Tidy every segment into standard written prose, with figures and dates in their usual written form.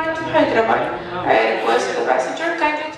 flying to Hyderabad. I request the passenger kindly.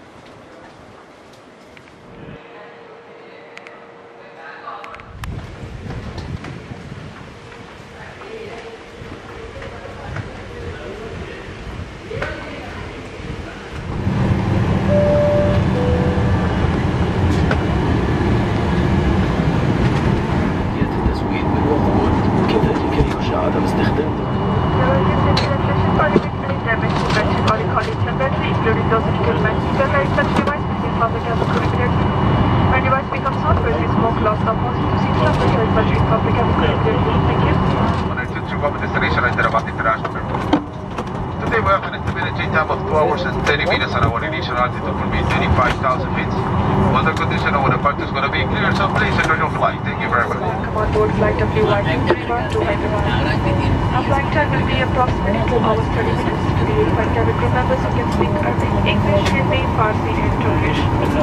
Destination Hyderabad International Airport. Today we have an estimated time of 2 hours and 30 minutes and our initial altitude will be 25,000 feet. Weather condition over the part is going to be clear, so please enjoy your flight. Thank you very much. Welcome on board flight WY231 to Hyderabad. Our flight time will be approximately 2 hours 30 minutes. We will find cabin crew members who can speak Arabic, English, Hindi, Farsi and Turkish.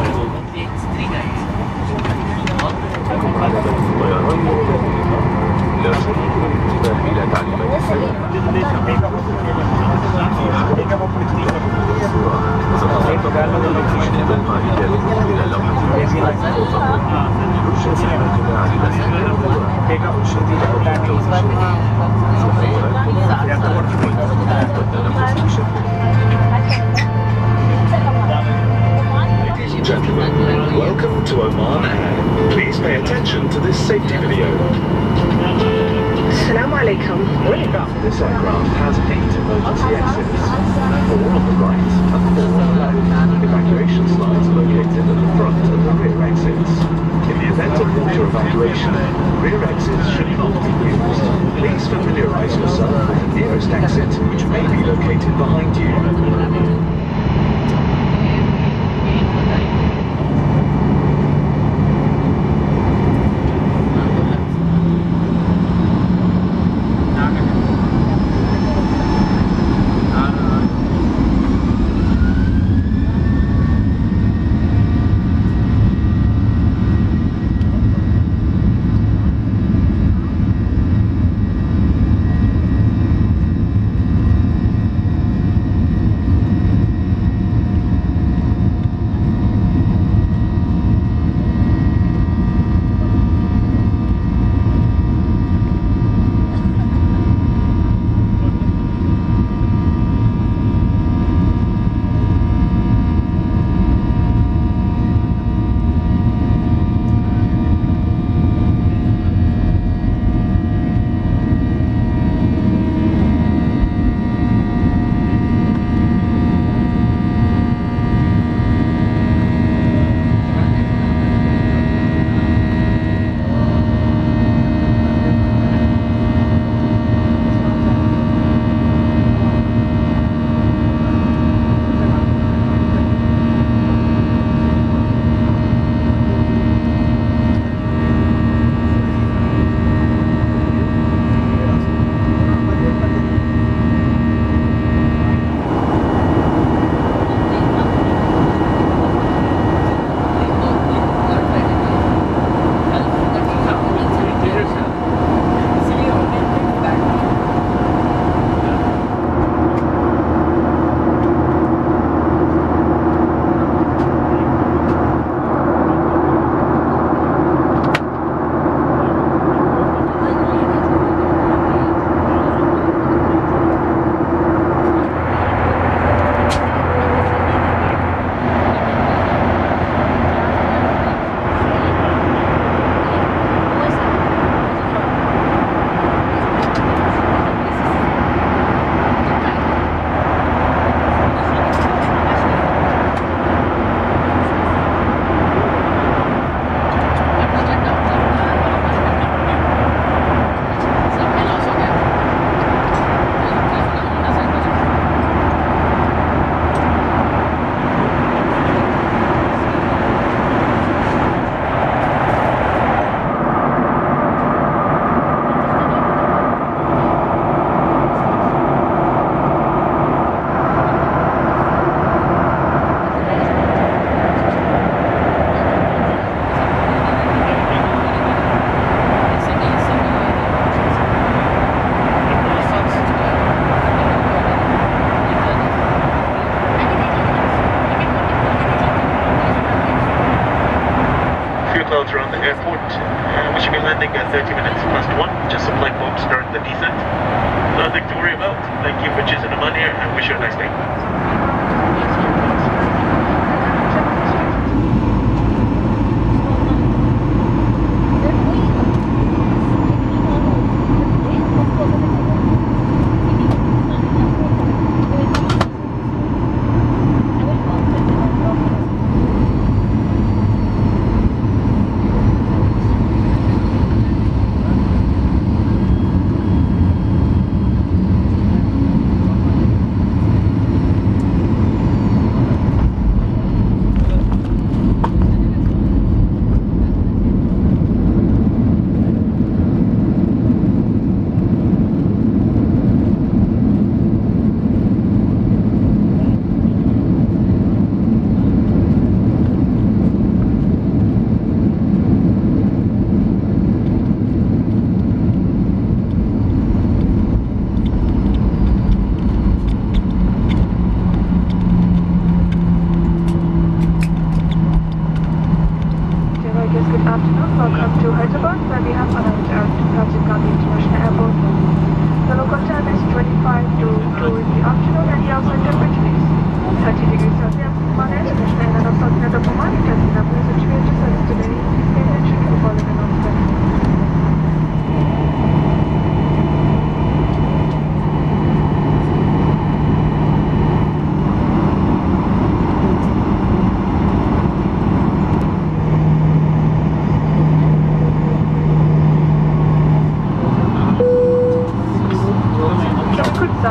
إلى تعليمات Ladies and gentlemen, welcome to Oman Air. Please pay attention to this safety video. Assalamu alaikum. This aircraft has 8 emergency exits, 4 on the right and 4 on the left. Evacuation slides are located at the front and the rear exits. In the event of water evacuation, rear exits should not be used. Please familiarise yourself with the nearest exit, which may be located behind you.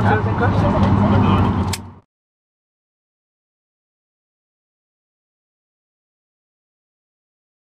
passengers in question.